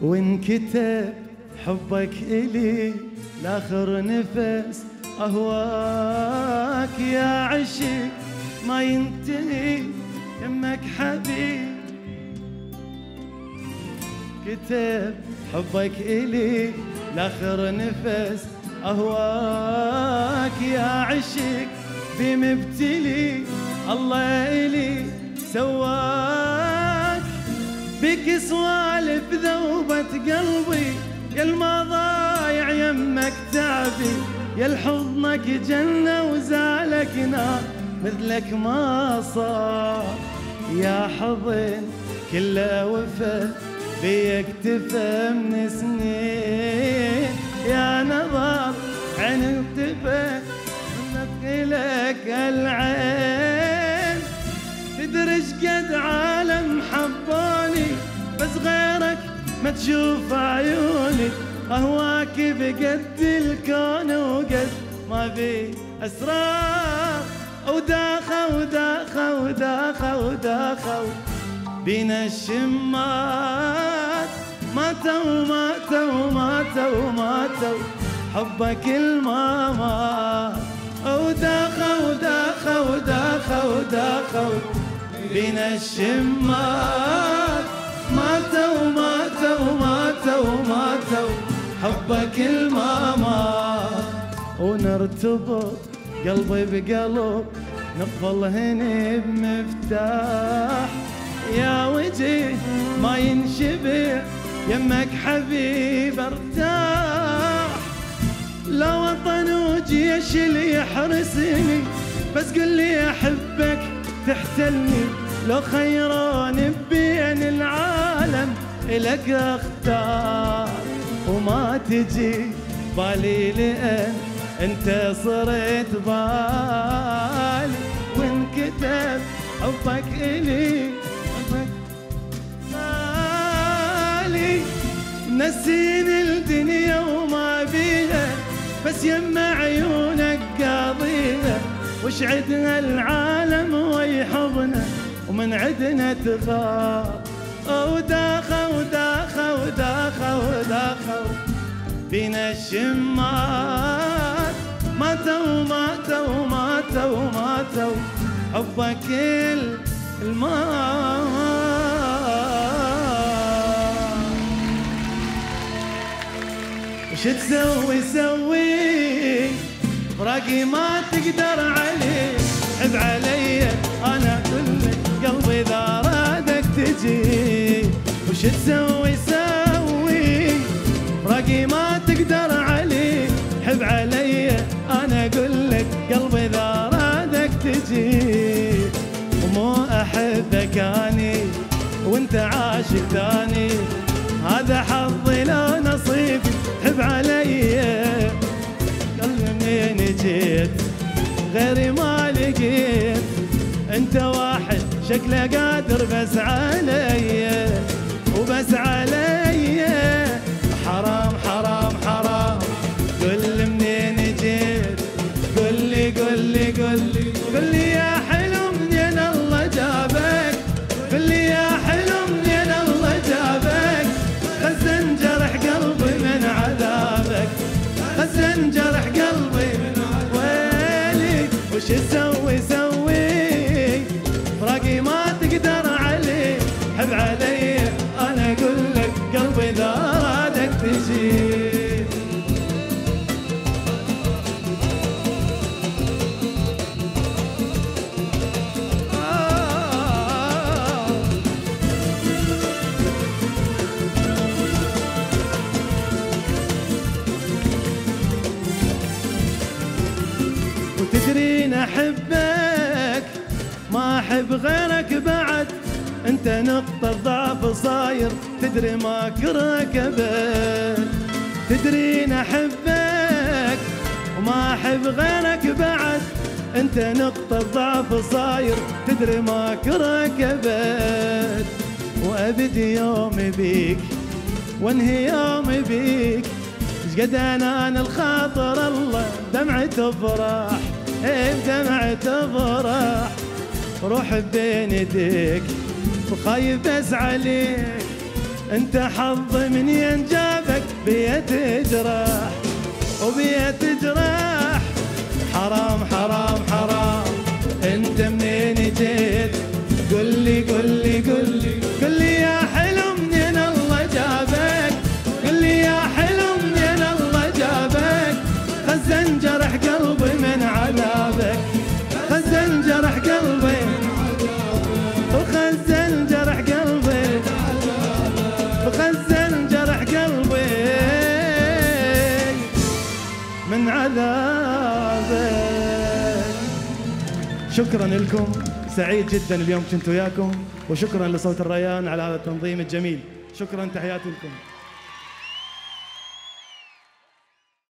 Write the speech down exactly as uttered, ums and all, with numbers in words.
وانكتب حبك إلي لآخر نفس أهواك يا عشق ما ينتهي يمك حبيب. كتب حبك إلي لآخر نفس أهواك يا عشق بمبتلي الله إلي سواك. بك سوالف ذوبت قلبي يا المضايع يمك تعبي يا لحضنك جنة وزالك نار مثلك ما صار. يا حضن كله وفى بيك تفى من سنين يا نظر عين انتبه مثلك العين. تدري قد عالم حباني بس غيرك ما تشوف عيوني أهواك بقد الكون وقد ما بي أسرار. وداخة وداخة وداخة وداخة بينا الشمات ماتوا ماتوا ماتوا ماتوا حبك الماما. وداخة وداخة وداخة وداخة بينا الشمات ماتوا ماتوا ماتوا ماتوا حبك الماما. ونرتبط قلبي بقلب نقفل هني بمفتاح يا وجه ما ينشبع يمك حبيب ارتاح. لا وطن وجيش اللي يحرسني بس قل لي احبك تحتلني. لو خيران بين العالم إلك اختار وما تجي بالي لأن انت صرت بالي. وانكتب حبك إلي حبك بالي نسيني الدنيا وما بيها بس يم عيونك قاضيها. وش عدنا العالم ويحضنا ومن عدنا تغار. وداخة وداخة وداخة وداخة بينا الشمات ماتوا ماتوا ماتوا ماتوا حبك الماء. وش تسوي سوي فراقي ما تقدر عليه. حب علي انا كلك قلبي اذا رادك تجي. وش تسوي سوي فراقي ما تقدر عليه. حب علي انا اقولك قلبي اذا رادك تجي. ومو احبك اني وانت عاشق ثاني هذا حظي لو نصيبي. حب علي قلبي منين جيت غيري ما لقيت. انت واحد شكله قادر بس علي وبس علي. حرام حرام حرام قل منين جيت قل لي قل لي قل لي قل لي يا حلو منين الله جابك. قل لي يا حلو منين الله جابك. خزن جرح قلبي من عذابك خزن جرح قلبي من ويلي. وش تسوي سوي فراقي ما تقدر عليه. حب علي انا اقول لك قلبي اذا رادك تجي. وتدرين احبك ما احب غيرك بعد. انت نقطة ضعف صاير تدري ما كرهك ابد. تدرين احبك وما احب غيرك بعد. انت نقطة ضعف صاير تدري ما كرهك ابد. وابدي يومي بيك وانهي يومي بيك. ايش قد انان الخاطر الله دمعة تفرح ايه بدمعة تفرح. روح بين يديك وخايف بس عليك انت حظ من ينجابك بيت جراح وبيت جراح. حرام حرام حرام انت منين جيت؟ قل لي قل لي قل لي قل لي يا حلو منين الله جابك؟ قل لي يا حلو منين الله جابك؟ خزن جرح قلبي من عذابك، خزن جرح قلبي وخزن جرح قلبي وخزن جرح قلبي من عذابك. شكرا لكم، سعيد جدا اليوم كنت وياكم، وشكرا لصوت الريان على هذا التنظيم الجميل. شكرا، تحياتي لكم.